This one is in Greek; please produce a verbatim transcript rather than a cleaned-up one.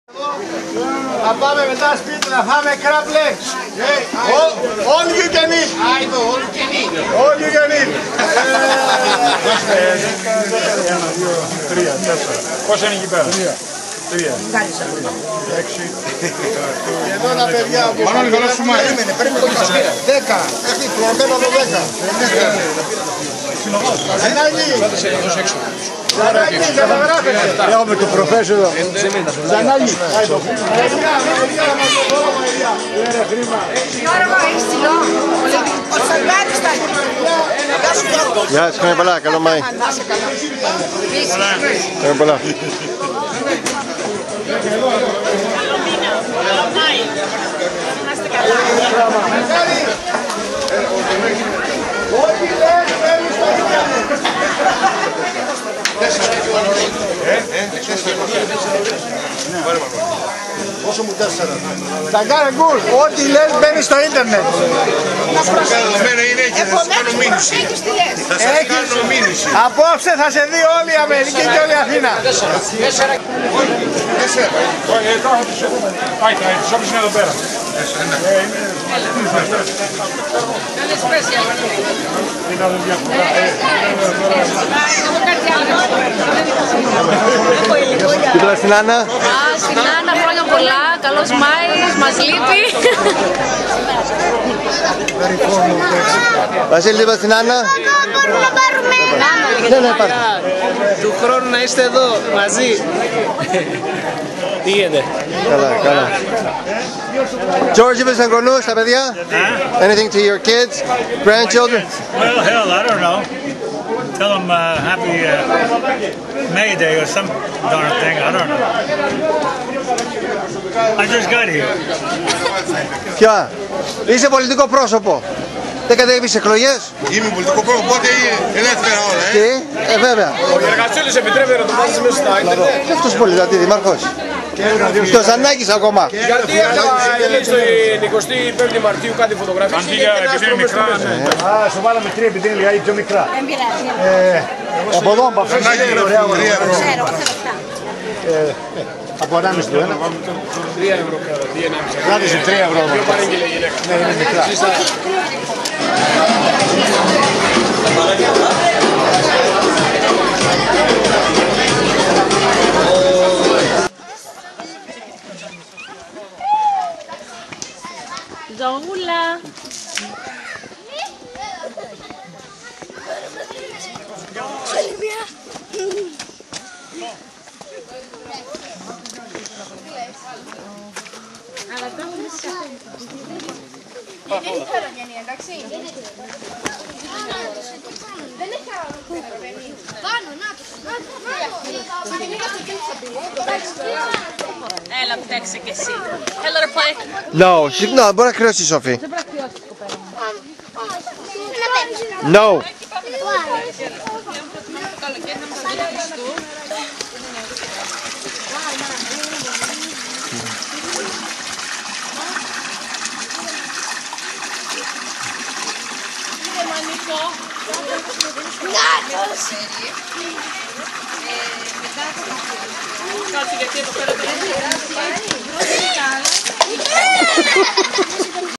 Θα πάμε μετά σπίτι να φάμε crab legs. All you can eat. Άιδο, all you can eat. All you can eat. Ένα, δύο, τρία, τέσσερα. Πόσα είναι εκεί πέρα? Τρία. Τρία. Έξι. Εδώ τα παιδιά. Μανώλη, καλά σου μάθει. Πρέπει το καστήρα. Δέκα. Έχει πληρωμένο το δέκα. Ζανάκη. Ζανάκη, καταγράφεται. Έχουμε το προφέσιο εδώ. Ζανάκη. Γιώργο, έχεις ψηλό. Ο Σαλβάτης θα έχει. Γεια σας, χρόνια πολλά, καλό Μάη. Να είσαι καλά. Χρόνια πολλά. Καλό Μάη. Να είστε καλά. Ό,τι λες μένει στο ίντερνετ. Πόσο μου τέσσερα? Θα κάνει γκουλ. Ό,τι λες μπαίνει στο ίντερνετ. Καλωμένα είναι έτσι, θα σας κάνω μήνυση. Θα σας κάνω μήνυση. Απόψε θα σε δει όλη η Αμερική και όλη η Αθήνα. Τέσσερα. Πάει, τις όποιες είναι εδώ πέρα. Καλές σπέσια. Τι πέρα στην Άννα? Α, στην Άννα χρόνια πολλά, καλός Μάης, μας λείπει. Βασίλη, τι πέρα στην Άννα? Ναι, ναι, πάρτε. Του χρόνου να είστε εδώ μαζί. Τι γίνεται? Καλά, καλά. George, είπες στον κονούς, στα παιδιά? Anything to your kids, grandchildren? Well, hell, I don't know. Tell them uh, happy uh, May Day or some darn thing. I don't know. I just got here. Ποια? Είσαι πολιτικό πρόσωπο. Δεν κατέβεις εκλογές? Είμαι πολιτικό πρόβλημα, οπότε ελεύθερα όλα, ε. Τι? Ε, βέβαια. Ο Γεργατσούλης επιτρέπεται να το βάζεις μέσα στα ίντερνετ. Και αυτός πολιτική δήμαρχος. Και ο Ζανάκης ακόμα. Γιατί αν στο εικοστή πέμπτη Μαρτίου κάτι φωτογραφίες Αντί για επειδή είναι μικρά, Α, σου βάλαμε τρία επειδή είναι λιγάκι πιο μικρά. Δεν πειράζει. Από εδώ, από αυτές είναι ωραία. Τρία ευρώ. Ξέρω, θέλω αυτά. Από ανάμιση του ένα. τρία ευρώ πέρα. Τι είναι Κράτησε τρία ευρώ. πιο παρήγγειλε γυναίκα. Ναι, είναι μικρά. Ζωούλα. Αλλά το έχουμε σε Δεν έχει χαρογενή, εντάξει. Δεν έχει χαρογενή. Πάνω, να το. Έλα, φτιάξε κι εσύ. Θέλω να πάει. No, συγγνώμη, μπορεί να κρυώσει η Σοφή. Δεν πρέπει να κρυώσει την κοπέλα. No. Κάτσε γιατί εδώ πέρα δεν είναι.